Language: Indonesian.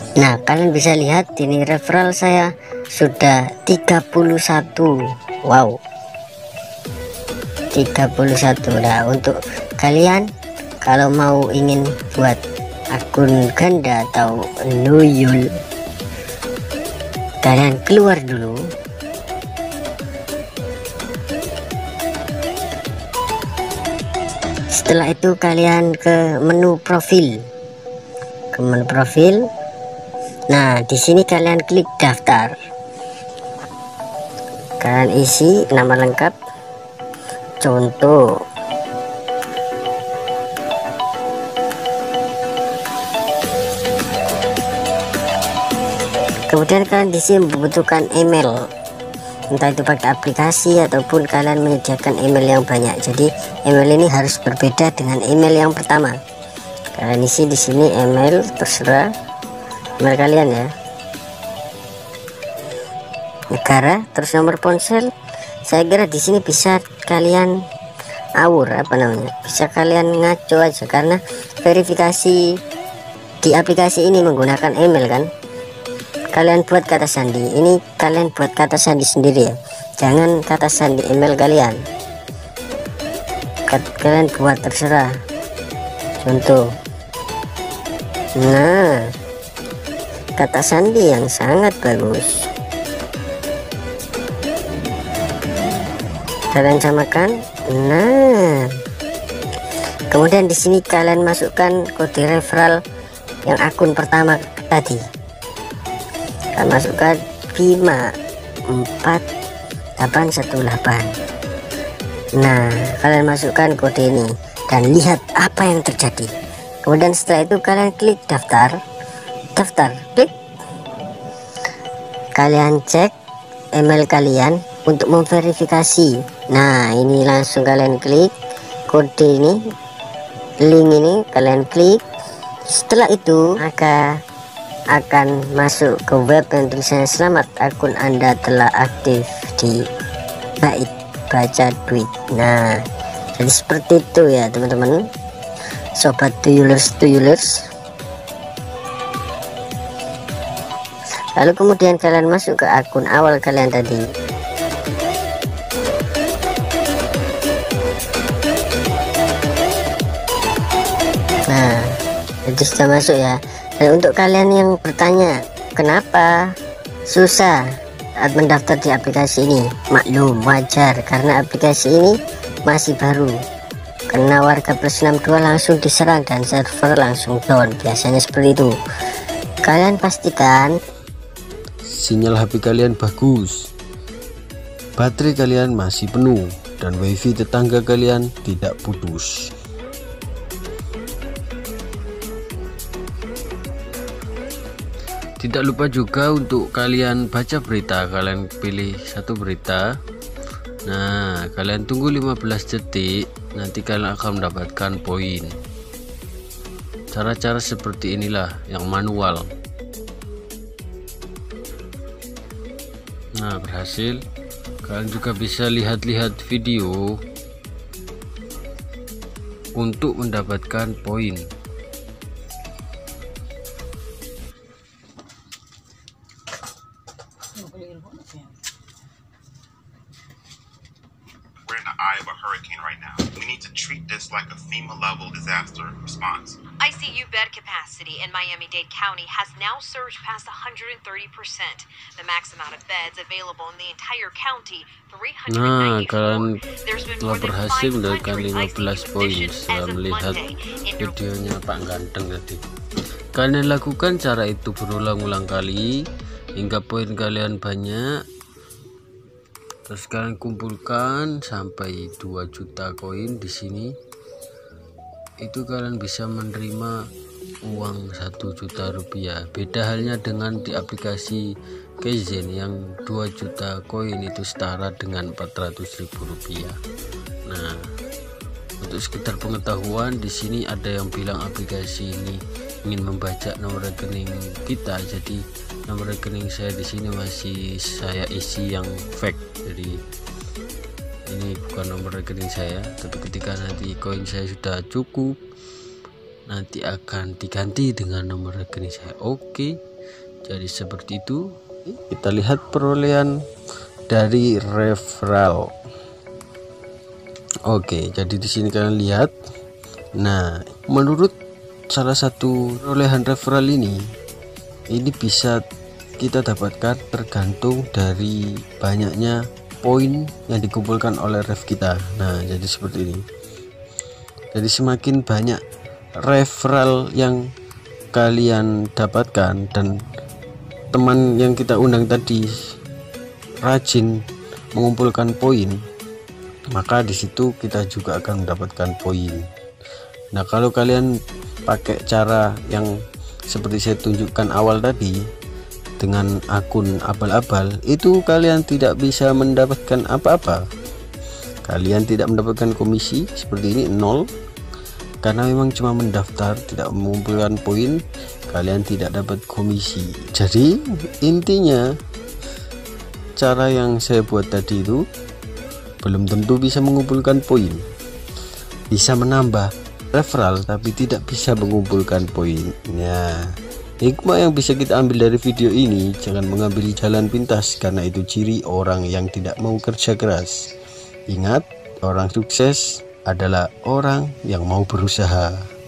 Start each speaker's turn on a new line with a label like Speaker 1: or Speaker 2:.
Speaker 1: Nah, kalian bisa lihat ini referral saya sudah 31. Wow, 31. Nah, untuk kalian kalau mau ingin buat akun ganda atau nuyul, kalian keluar dulu. Setelah itu kalian ke menu profil. Nah, di sini kalian klik daftar. Kalian isi nama lengkap, contoh kemudian kalian di sini membutuhkan email, entah itu pakai aplikasi ataupun kalian menyediakan email yang banyak. Jadi email ini harus berbeda dengan email yang pertama. Kalian isi di sini email, terserah email kalian ya, negara, terus nomor ponsel. Saya kira di sini bisa kalian bisa kalian ngaco aja, karena verifikasi di aplikasi ini menggunakan email kan. Kalian buat kata sandi, ini kalian buat kata sandi sendiri ya, jangan kata sandi email kalian. Kalian buat terserah, contoh. Nah, kata sandi yang sangat bagus, kalian samakan. Nah, kemudian di sini kalian masukkan kode referral yang akun pertama tadi. Kalian masukkan 54818. Nah, kalian masukkan kode ini dan lihat apa yang terjadi. Kemudian setelah itu kalian klik daftar, klik. Kalian cek email kalian untuk memverifikasi. Nah, ini langsung kalian klik kode ini, link ini kalian klik. Setelah itu maka akan masuk ke web yang tulisannya selamat, akun Anda telah aktif di Bait Baca Duit. Nah, jadi seperti itu ya teman-teman, sobat tuyulers. Lalu kemudian kalian masuk ke akun awal kalian tadi. Nah, itu sudah masuk ya. Dan untuk kalian yang bertanya kenapa susah saat mendaftar di aplikasi ini, maklum, wajar, karena aplikasi ini masih baru. Karena warga plus 62 langsung diserang dan server langsung down, biasanya seperti itu. Kalian pastikan
Speaker 2: sinyal HP kalian bagus, baterai kalian masih penuh, dan wifi tetangga kalian tidak putus. Tidak lupa juga untuk kalian baca berita, kalian pilih satu berita. Nah, kalian tunggu 15 detik, nanti kalian akan mendapatkan poin. Cara-cara seperti inilah yang manual. Nah, berhasil. Kalian juga bisa lihat-lihat video untuk mendapatkan poin.
Speaker 3: We're in the eye of a hurricane right now. We need to treat this like a FEMA level disaster response.
Speaker 4: ICU bed capacity in Miami-Dade County has now surged past 130%. The max amount of beds available in the entire county, 394.
Speaker 2: Nah, kalian telah berhasil mendapatkan 15 poin setelah melihat videonya Pak Ganteng tadi. Kalian lakukan cara itu berulang-ulang kali hingga poin kalian banyak. Terus kalian kumpulkan sampai 2 juta koin di sini. Itu kalian bisa menerima uang 1 juta rupiah. Beda halnya dengan di aplikasi Kaizen yang 2 juta koin itu setara dengan 400.000 rupiah. Nah, untuk sekedar pengetahuan, di sini ada yang bilang aplikasi ini ingin membaca nomor rekening kita. Jadi nomor rekening saya di sini masih saya isi yang fake. Jadi ini bukan nomor rekening saya, tapi ketika nanti koin saya sudah cukup, nanti akan diganti dengan nomor rekening saya. Oke, Jadi seperti itu. Kita lihat perolehan dari referral. Oke, jadi di sini kalian lihat. Nah, menurut salah satu perolehan referral ini bisa kita dapatkan tergantung dari banyaknya poin yang dikumpulkan oleh ref kita. Nah, jadi seperti ini. Jadi semakin banyak referral yang kalian dapatkan dan teman yang kita undang tadi rajin mengumpulkan poin, maka di situ kita juga akan mendapatkan poin. Nah, kalau kalian pakai cara yang seperti saya tunjukkan awal tadi dengan akun abal-abal, itu kalian tidak bisa mendapatkan apa-apa. Kalian tidak mendapatkan komisi seperti ini, 0, karena memang cuma mendaftar, tidak mengumpulkan poin, kalian tidak dapat komisi. Jadi intinya cara yang saya buat tadi itu belum tentu bisa mengumpulkan poin, bisa menambah referral tapi tidak bisa mengumpulkan poinnya. Hikmah yang bisa kita ambil dari video ini, jangan mengambil jalan pintas karena itu ciri orang yang tidak mau kerja keras. Ingat, orang sukses adalah orang yang mau berusaha.